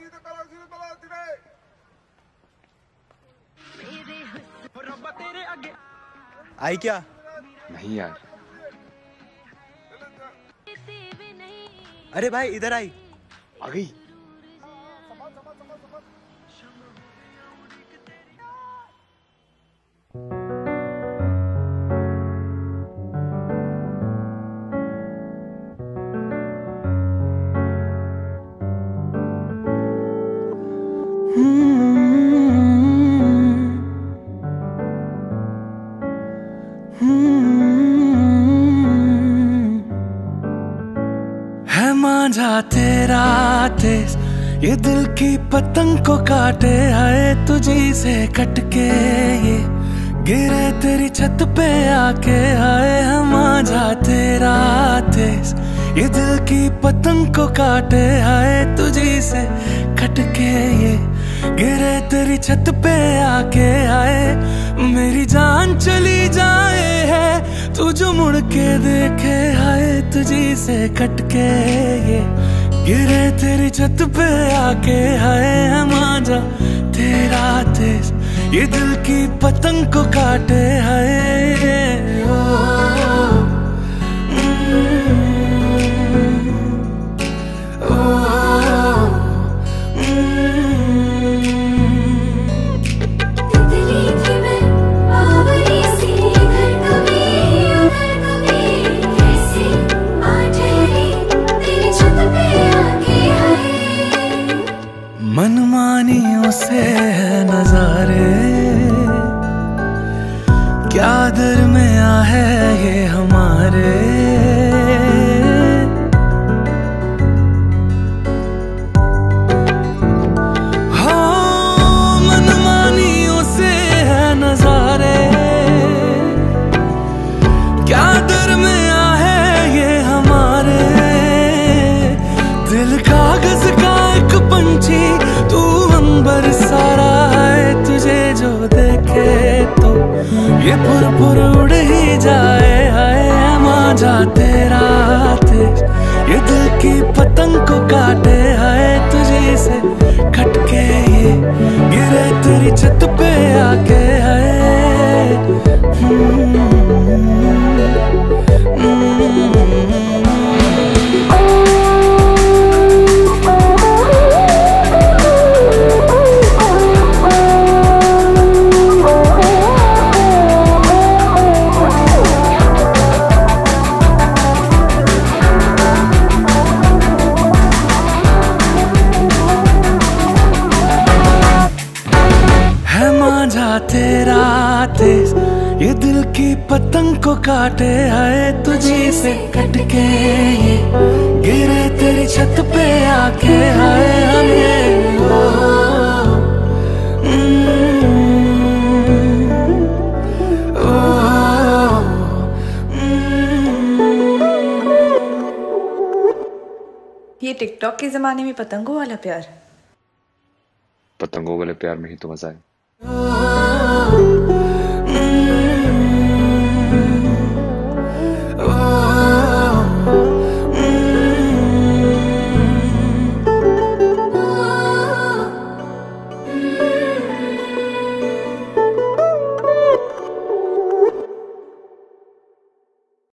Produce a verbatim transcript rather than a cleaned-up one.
आई क्या? नहीं यार। अरे भाई इधर आई। आ गई। है मांझा तेरा तेज, ये दिल की पतंग को काटे, आए तुझी से कटके ये गिरे तेरी छत पे आके। आए है मांझा तेरा तेज, ये दिल की पतंग को काटे, आए तुझी से कटके ये गिरे तेरी छत पे आके। आए मेरी जान चली जाए है तू जो मुड़ के देखे, आए तुझी से कटके ये गिरे तेरी छत पे आके। आए है मांझा तेरा तेज, ये दिल की पतंग को काटे, आए ओ, ओ, ओ, मनमानियों से नजारे क्या दरमिया है ये हमारे। हो मनमानियों से है नजारे क्या दरमिया है ये हमारे। दिल कागज का एक पंछी तू अंबर सारा है, तुझे जो देखे तो ये पुर पुर उड़ ही जाए। है मांझा तेरा तेज, ये दिल की पतंग को काटे, है तुझे से खटके ये गिरे तेरी छत पे आके। है हम्म, हम्म, तेरा तेज, ये दिल की पतंग को काटे, आए तुझी से कटके ये गिरे तेरी छत पे आके। आए हमें ओ, ओ, ये टिकटॉक के जमाने में पतंगों वाला प्यार। पतंगों वाले प्यार में ही तो मजा है। ओ,